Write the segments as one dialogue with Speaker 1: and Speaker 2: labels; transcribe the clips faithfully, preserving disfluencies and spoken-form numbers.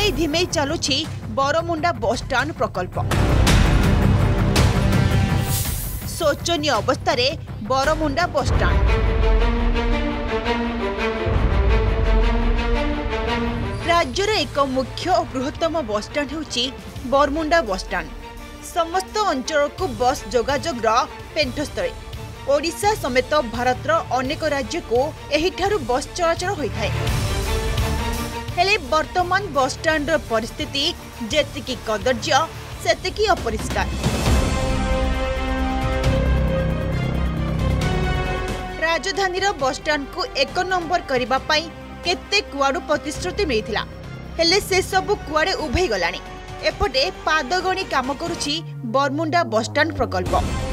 Speaker 1: धिमे धिमे चलुछि Bermuda bus stand प्रकल्प। शोचनीय अवस्था रे बरमुंडा बस स्टैंड। राज्यर एक मुख्य और बृहत्तम बस स्टैंड होछि बरमुंडा बस स्टैंड। समस्त अंचल को बस जोगाजोग पेंठस्थली। ओडिशा समेत भारतर अनेक राज्य को एहिठारु बस चलाचल होइथाय। हेले वर्तमान बस स्टैंड परिस्थिति जेतिकी कदर्य सेतिकी अपरिष्कार। राजधानी बस स्टैंड को एक नंबर करबा पई केते कुआडू प्रतिश्रुति मिलिथिला, हेले से सब कुआडे उभै गलानी। एपटे पादगणी काम करुछि बरमुंडा बस स्टैंड प्रकल्प।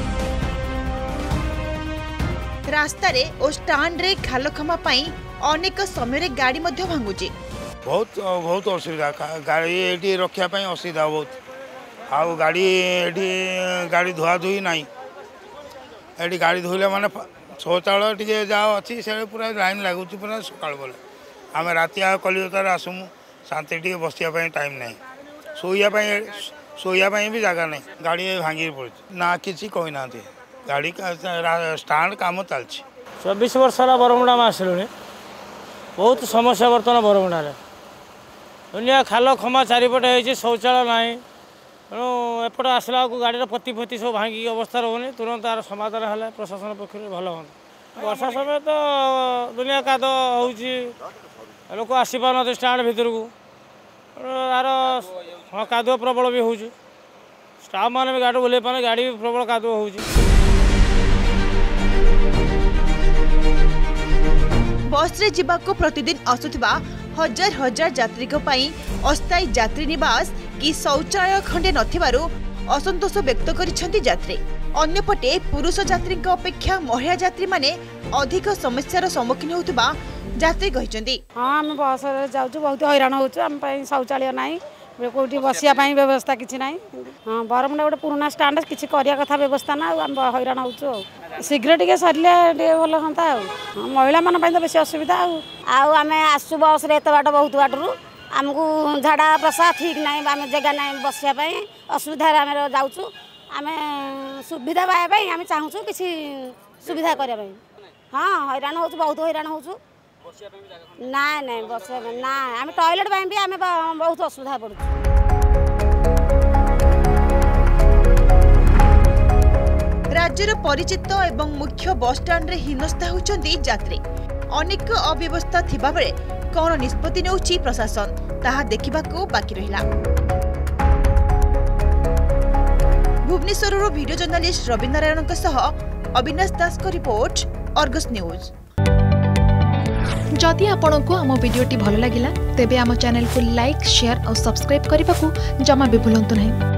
Speaker 1: रास्ता रे ओ स्टैंड रे खालखमा पई अनेक समय गाड़ी मध्य भांगुची।
Speaker 2: बहुत बहुत असुविधा, गाड़ी एटी रखिया पई असुविधा बहुत। आउ गाड़ी एटी गाड़ी धुआ धुई नाही, एटी गाड़ी धुइले माने शौचालय टिके जाओ अच्छी से पूरा लाइन लगुच पूरा सकाल बेले। आम राति आ कलिकतार आसमु शांति टिके बसिया पई टाइम नाही, सोइया पई सोइया पई भी जगह नहीं। गाड़ी भांगी पड़ी ना किसी कही ना, गाड़ी स्टैंड काम चलछि।
Speaker 3: चौबीस वर्ष बरमुंडा में आसलुनि, बहुत समस्या बर्तमान बरमुंडा दुनिया खाल खमा चारिपटे होती शौचालय ना। तेणु एपटे आसला को गाड़ी पति फति सब भांगिक अवस्था रोनी, तुरंत तार समाधान है प्रशासन पक्ष भल हाँ। वर्षा समय तो दुनिया काद हो लोक आसी पार स्टैंड भितर को यार हाँ कादुआ प्रबल भी हो स्टाफ मैंने भी गाड़ी बुले पाने, गाड़ी भी प्रबल कादुआ हो।
Speaker 1: बस रे जीवाको प्रतिदिन आसुथिबा हजार हजार यात्री को पई अस्थायी यात्री निवास कि शौचालय खंडे नथिबारु असंतोष व्यक्त करिसेंती यात्री। अन्यपटे पुरुष यात्री अपेक्षा महिला यात्री माने अधिक समस्यार सम्मुखीन होउतबा यात्री कहिसेंती।
Speaker 4: हां हम बस रे जाउछु, बहुत हैरान होउछु। हम पई शौचालय नाही, कोठी बसिया पई व्यवस्था किछि नाही। हां बरमुंडा गोटे पुराना स्टैंड किछि करिया कथा व्यवस्था ना, हम हैरान होउछु। शीघ्र टिके सरले टिके भल हंता। महिला मान पई तो बेसी असुविधा।
Speaker 5: आउ आमे आसु बस रे एत बाट बहुत बाटरू आमको झाड़ा प्रसाद ठीक ना, आम जगह ना बसिया असुविधा आम जाऊँ। आम सुविधा पाइबा आम चाहूँ किसी सुविधा करने। हाँ हैरान हो, बहुत हैरान हो ना ना बस ना आम टॉयलेट भी आम बहुत असुविधा पड़ू।
Speaker 1: राज्यर परिचित एवं मुख्य बस स्टैंड रे हिनस्ता होचंती यात्री। अनेक अव्यवस्था थिबा बेले कौन निष्पत्ति नेउछि प्रशासन ताहा देखिबाकू बाकी रहिला। भुवनेश्वरर वीडियो जर्नलिस्ट रवि नारायण सह अविनाश दास को रिपोर्ट, अर्गस न्यूज।
Speaker 6: जदि आपंक आम भिडी भल लगा तेब आम चैनल को लाइक, शेयर और सब्सक्राइब करने को जमा भी भूलु नहीं।